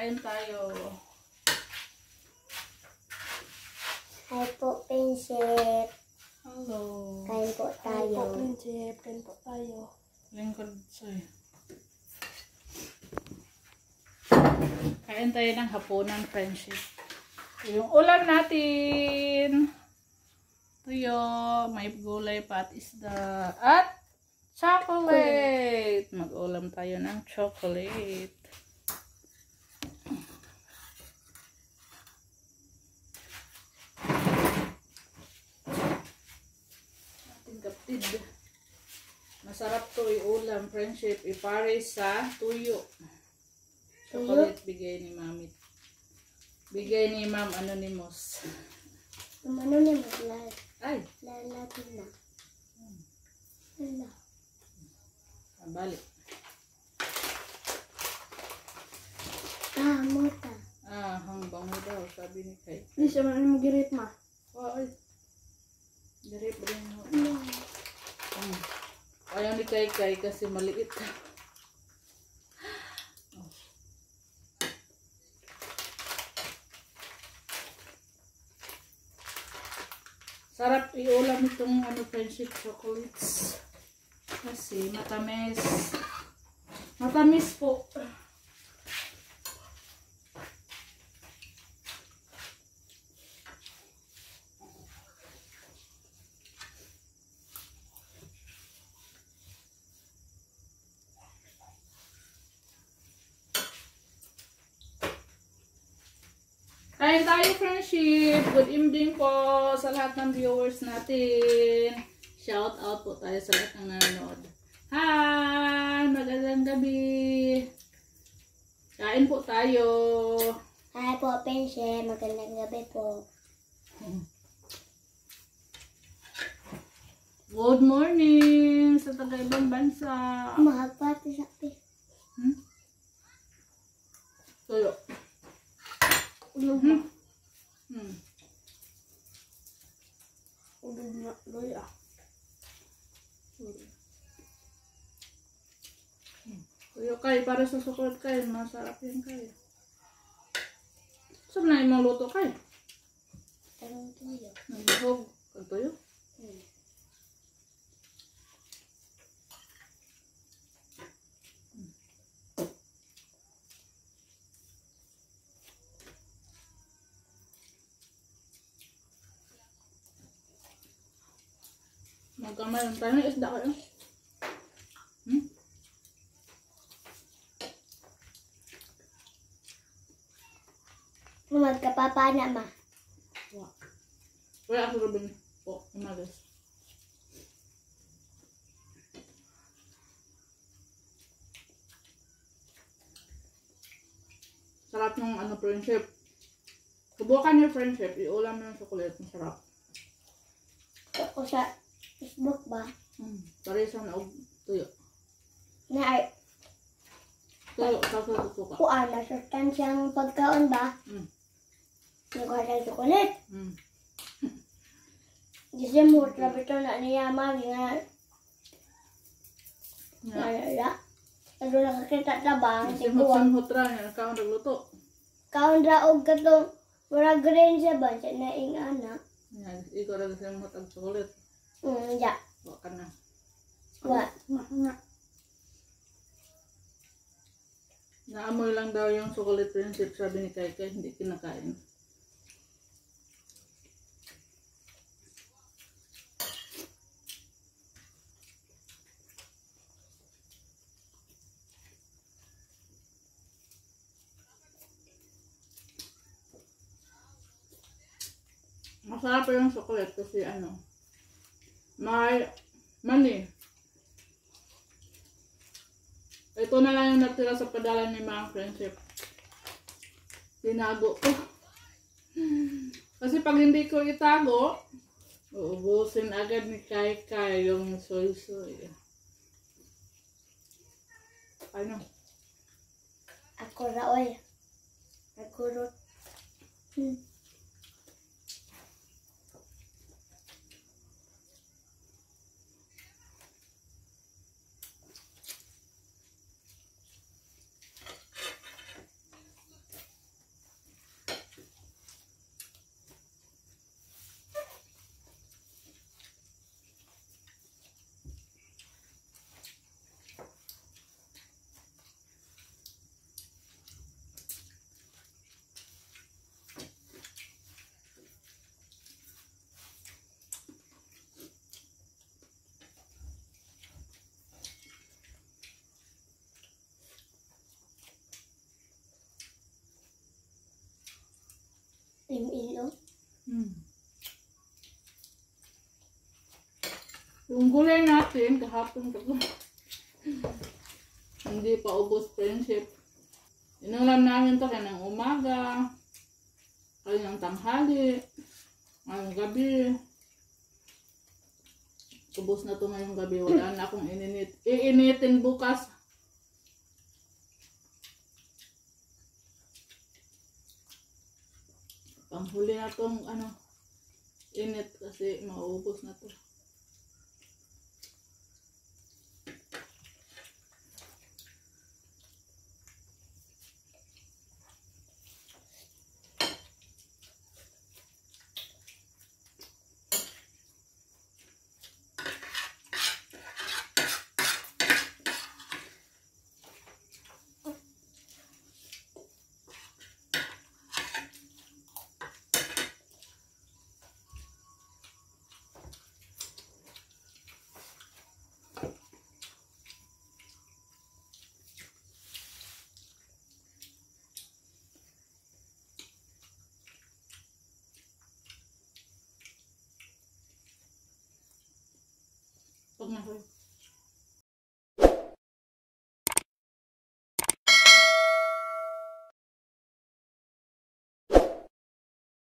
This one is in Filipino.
kain tayo. Hi po, Prinsip. Hello. Kain po tayo. Hi po, Prinsip. Kain po tayo. Lingkod sa'yo. Kain tayo ng hapunan, friendship. Yung ulam natin. Tuyo, may gulay pa at isda. At chocolate. Mag-ulam tayo ng chocolate. Kaptid. Masarap to i-ulam, friendship. Ipares sa tuyo. Chocolate bigay ni Mami. Bigay ni Ma'am Anonymous. Anonymous live. Ay. Lalapin na. Hala. Balik. Mota. Hangbang mo daw, sabi ni Kay. Hindi siya man mo girit ma. Ay. Dirip rin mo. Ayaw ni Kay kasi maliit. Sarap i-ulam itong friendship chocolates. Kasi matamis. Matamis po. Kain tayo, friendship. Good evening po sa lahat ng viewers natin. Shout out po tayo sa lahat ng nanonood. Hi! Magandang gabi. Kain po tayo. Hi po, Prinsip. Magandang gabi po. Good morning sa taga-ibang bansa. Mahagpati sa akin. Tuyo. Ulog na. Ulog na. Loy ah. Tuyo Kay, para sa sukot Kay. Masarap yan Kay. Saan na yung luto Kay? Anong tuyo? Nagbihog. Ang tuyo? Magkamay lang tayo ng isda kayo. Magkapapana ma. Wala ako rin po. Umagas. Sarap ng friendship. Subukan yung friendship. Iulam ng chocolate. Masarap. Ako sa Facebook ba? Parisan o tuyo. Na ay Tuyo. Sa suka. kuan na sustansiyang pagkaon ba? Nagkuha sa chocolate. Kasi mo trabe to na niya mami nga. Wala. Ano nakakita tabang Si siguan. Hutsan Hutra niya. Nakaon nagluto. Kaon ra og katong mura green siya ba? Siya na ing anak. Yan. Ikaw rin sa mga chocolate. Ya. Wala ka na. Wa. Nga. Naamoy lang daw yung chocolate friendship. Sabi ni Kay Kay. Hindi kinakain. Masarap yung chocolate kasi may mani. Ito na lang yung natira sa padala ni mga friendship. Tinago ko. Kasi pag hindi ko itago, uubusin agad ni Kay Kay yung soy-soy. Ano? Ako ra oy. Ako ro. Team Ilo. Yung gulay natin, kahapon ko. Hindi pa ubos friendship. Inulam namin to kaya ng umaga, kaya ng tanghali, ngayong gabi. Ubos na to ngayong gabi. Wala na akong ininit. Iinitin bukas. Panghuli na tong init kasi maubos na to. Pag